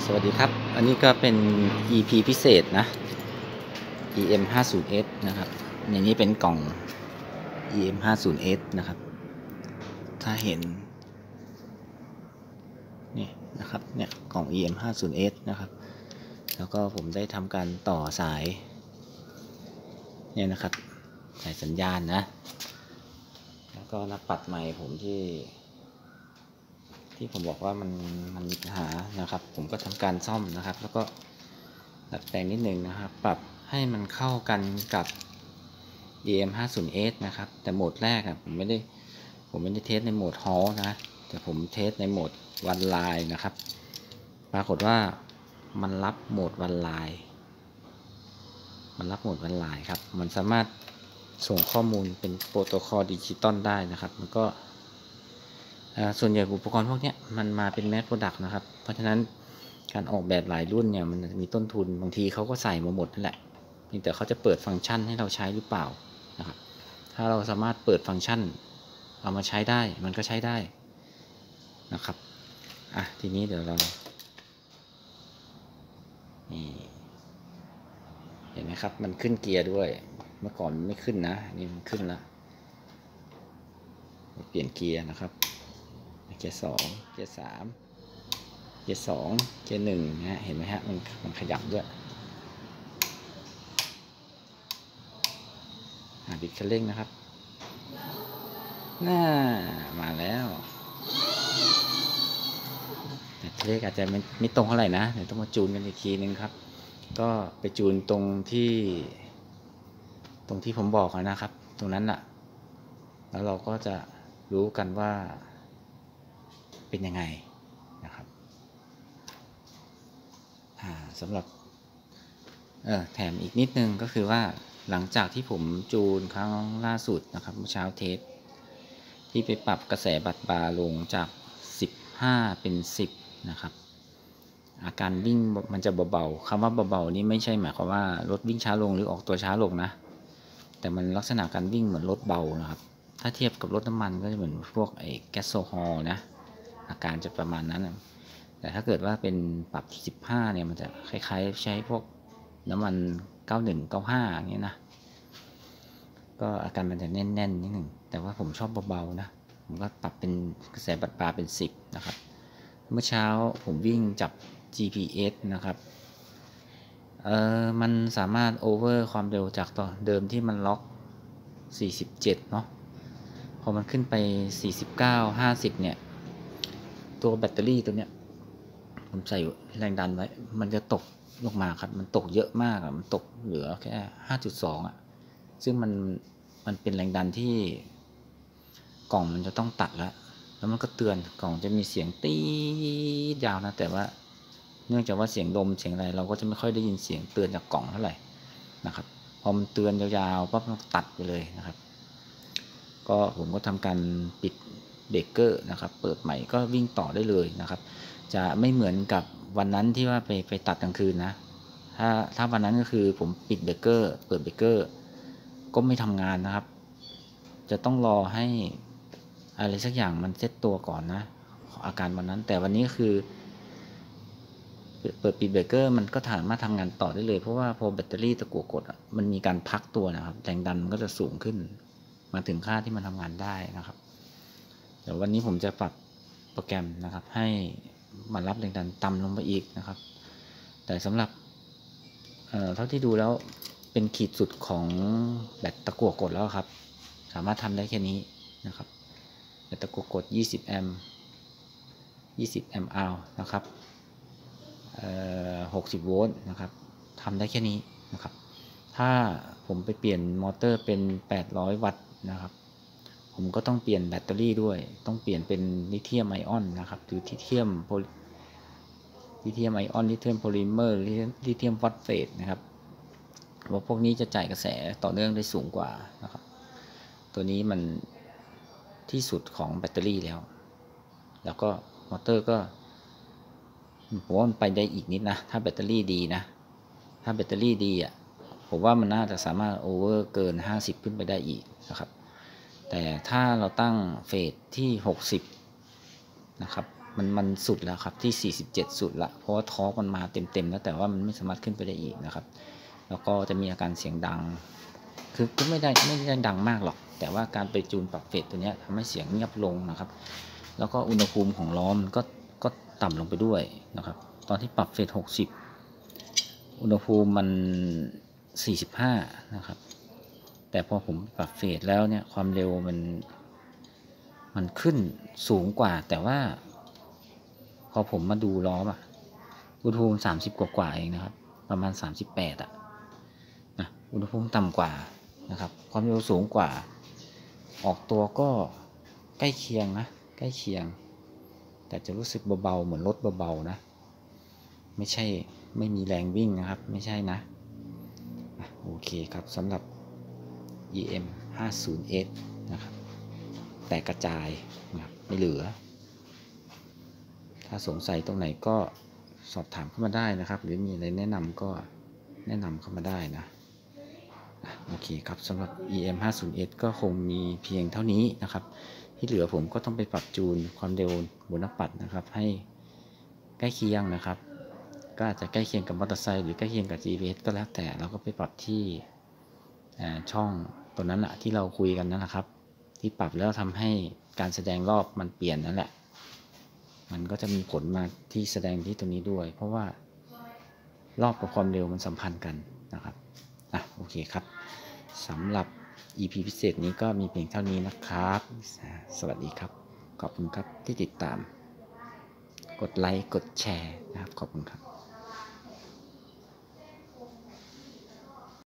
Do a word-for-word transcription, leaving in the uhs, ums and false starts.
สวัสดีครับอันนี้ก็เป็น อี พี พิเศษนะ อี เอ็ม ห้าสิบ เอส นะครับในนี้เป็นกล่อง อี เอ็ม ห้าสิบ เอส นะครับถ้าเห็นนี่นะครับเนี่ยกล่อง อี เอ็ม ห้าสิบ เอส นะครับแล้วก็ผมได้ทำการต่อสายเนี่ยนะครับสายสัญญาณนะแล้วก็นักปัดใหม่ผมที่ที่ผมบอกว่ามันมันมีปัญหานะครับผมก็ทำการซ่อมนะครับแล้วก็ดัดแปลงนิดนึงนะครับปรับให้มันเข้ากันกับ อี เอ็ม ห้าสิบ เอส นะครับแต่โหมดแรกอะผมไม่ได้ผมไม่ได้เทสในโหมด ฮอล นะแต่ผมเทสในโหมดวันไลน์นะครับปรากฏว่ามันรับโหมดวันไลน์มันรับโหมดวันไลน์ครับมันสามารถส่งข้อมูลเป็นโปรโตคอลดิจิตอลได้นะครับมันก็ส่วนใหญ่อุปกรณ์พวกนี้มันมาเป็นแมสโปรดักต์นะครับเพราะฉะนั้นการออกแบบหลายรุ่นเนี่ยมันมีต้นทุนบางทีเขาก็ใส่มาหมดนั่นแหละเพียงแต่เขาจะเปิดฟังก์ชันให้เราใช้หรือเปล่านะครับถ้าเราสามารถเปิดฟังก์ชันเอามาใช้ได้มันก็ใช้ได้นะครับอ่ะทีนี้เดี๋ยวเรานี่เห็นไหมครับมันขึ้นเกียร์ด้วยเมื่อก่อนไม่ขึ้นนะนี่มันขึ้นแล้วเปลี่ยนเกียร์นะครับเกียร์สองเกียร์สามเกียร์สองเกียร์หนึ่งนะฮะเห็นไหมฮะมันมันขยับด้วยบิดคันเร่งนะครับน่ามาแล้วแต่เลขอาจจะไม่ไม่ตรงเท่าไหร่นะเดี๋ยวต้องมาจูนกันอีกทีนึงครับก็ไปจูนตรงที่ตรงที่ผมบอกนะครับตรงนั้นแหละแล้วเราก็จะรู้กันว่าเป็นยังไงนะครับสำหรับเออแถมอีกนิดนึงก็คือว่าหลังจากที่ผมจูนครั้งล่าสุดนะครับเมื่อเช้าเทสที่ไปปรับกระแสบัดบาร์ลงจากสิบห้าเป็นสิบนะครับอาการวิ่งมันจะเบาๆคำว่าเบาๆนี้ไม่ใช่หมายความว่ารถวิ่งช้าลงหรือออกตัวช้าลงนะแต่มันลักษณะการวิ่งเหมือนรถเบานะครับถ้าเทียบกับรถน้ำมันก็จะเหมือนพวกไอ้แก๊สโซฮอลนะอาการจะประมาณนั้นแต่ถ้าเกิดว่าเป็นปรับสิบห้าเนี่ยมันจะคล้ายๆใช้พวกน้ำมันเก้าสิบเอ็ด เก้าสิบห้าอย่างเงี้ยนะก็อาการมันจะแน่นๆนิดหนึ่งแต่ว่าผมชอบเบาๆนะผมก็ปรับเป็นกระแสบัดบาร์เป็นสิบนะครับเมื่อเช้าผมวิ่งจับ จี พี เอส นะครับเอ่อมันสามารถโอเวอร์ความเร็วจากตอนเดิมที่มันล็อกสี่สิบเจ็ดเนาะพอมันขึ้นไปสี่สิบเก้า ห้าสิบเนี่ยตัวแบตเตอรี่ตัวเนี้ยผมใส่แรงดันไว้มันจะตกลงมาครับมันตกเยอะมากอ่ะมันตกเหลือแค่ ห้าจุดสอง อ่ะซึ่งมันมันเป็นแรงดันที่กล่องมันจะต้องตัดแล้วแล้วมันก็เตือนกล่องจะมีเสียงตีดยาวนะแต่ว่าเนื่องจากว่าเสียงลมเสียงอะไรเราก็จะไม่ค่อยได้ยินเสียงเตือนจากกล่องเท่าไหร่นะครับพอมันเตือนยาวๆปั๊บมันตัดไปเลยนะครับก็ผมก็ทำการปิดเบรกเกอร์นะครับเปิดใหม่ก็วิ่งต่อได้เลยนะครับจะไม่เหมือนกับวันนั้นที่ว่าไปไปตัดกลางคืนนะถ้าถ้าวันนั้นก็คือผมปิดเบรกเกอร์เปิดเบรกเกอร์ก็ไม่ทำงานนะครับจะต้องรอให้อะไรสักอย่างมันเซตตัวก่อนนะอาการวันนั้นแต่วันนี้คือเปิดปิดเบรกเกอร์มันก็สามารถทำงานต่อได้เลยเพราะว่าพอแบตเตอรี่ตะกั่วกดอ่ะมันมีการพักตัวนะครับแรงดันมันก็จะสูงขึ้นมาถึงค่าที่มันทำงานได้นะครับเดี๋ยววันนี้ผมจะปรับโปรแกรมนะครับให้มันรับแรงดันต่ำลงไปอีกนะครับแต่สำหรับเอ่อเท่าที่ดูแล้วเป็นขีดสุดของแบตตะกั่วกดแล้วครับสามารถทำได้แค่นี้นะครับแบตตะกั่วกดยี่สิบแอมป์ยี่สิบแอมป์อาวนะครับหกสิบโวลต์นะครับทำได้แค่นี้นะครับถ้าผมไปเปลี่ยนมอเตอร์เป็นแปดร้อยวัตต์นะครับผมก็ต้องเปลี่ยนแบตเตอรี่ด้วยต้องเปลี่ยนเป็นลิเธียมไอออนนะครับหรือลิเธียมลิเธียมไอออนลิเธียมโพลิเมอร์ลิเธียมฟอสเฟตนะครับเพราะพวกนี้จะจ่ายกระแสต่อเนื่องได้สูงกว่านะครับตัวนี้มันที่สุดของแบตเตอรี่แล้วแล้วก็มอเตอร์ก็ผมว่ามันไปได้อีกนิดนะถ้าแบตเตอรี่ดีนะถ้าแบตเตอรี่ดีอ่ะผมว่ามันน่าจะสามารถโอเวอร์เกินห้าสิบขึ้นไปได้อีกนะครับแต่ถ้าเราตั้งเฟสที่หกสิบนะครับมันมันสุดแล้วครับที่สี่สิบเจ็ดสุดละเพราะว่าทอร์กมันมาเต็มๆแล้วแต่ว่ามันไม่สามารถขึ้นไปได้อีกนะครับแล้วก็จะมีอาการเสียงดังคือก็ไม่ได้ไม่ได้ดังมากหรอกแต่ว่าการไปจูนปรับเฟสตัวนี้ทำให้เสียงเงียบลงนะครับแล้วก็อุณหภูมิของล้อมันก็ก็ต่ำลงไปด้วยนะครับตอนที่ปรับเฟสหกสิบอุณหภูมิมันสี่สิบห้านะครับแต่พอผมปรับเฟสแล้วเนี่ยความเร็วมันมันขึ้นสูงกว่าแต่ว่าพอผมมาดูล้ออะอุณหภูมิสามสิบกว่าๆเองนะครับประมาณสามสิบแปดอ่ะนะอุณหภูมิต่ำกว่านะครับความเร็วสูงกว่าออกตัวก็ใกล้เคียงนะใกล้เคียงแต่จะรู้สึกเบาๆเหมือนรถเบาๆนะไม่ใช่ไม่มีแรงวิ่งนะครับไม่ใช่นะโอเคครับสำหรับ อี เอ็ม ห้าสิบ เอส นะครับแต่กระจายนะครับไม่เหลือถ้าสงสัยตรงไหนก็สอบถามเข้ามาได้นะครับหรือมีอะไรแนะนำก็แนะนำเข้ามาได้นะโอเคครับสำหรับ อี เอ็ม ห้าสิบ เอส ก็คงมีเพียงเท่านี้นะครับที่เหลือผมก็ต้องไปปรับจูนความเร็วบนหน้าปัดนะครับให้ใกล้เคียงนะครับก็อาจจะใกล้เคียงกับมอเตอร์ไซค์หรือใกล้เคียงกับ จี พี เอส ก็แล้วแต่เราก็ไปปรับที่ช่องตัวนั้นแหละที่เราคุยกันนั่นแหละครับที่ปรับแล้วทำให้การแสดงรอบมันเปลี่ยนนั่นแหละมันก็จะมีผลมาที่แสดงที่ตัวนี้ด้วยเพราะว่ารอบกับความเร็วมันสัมพันธ์กันนะครับอ่ะโอเคครับสำหรับ อี พี พิเศษนี้ก็มีเพียงเท่านี้นะครับสวัสดีครับขอบคุณครับที่ติดตามกดไลค์กดแชร์นะครับขอบคุณครับ